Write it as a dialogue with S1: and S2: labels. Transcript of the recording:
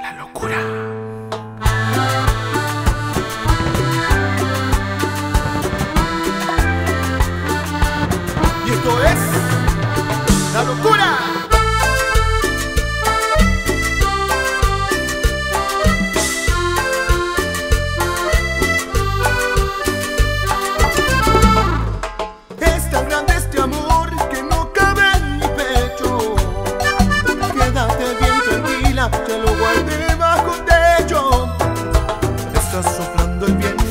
S1: La locura. Y esto es La Locura. Es tan grande este amor que no cabe en mi pecho. Quédate bien tranquila, te lo guardé bajo techo. Está soplando el viento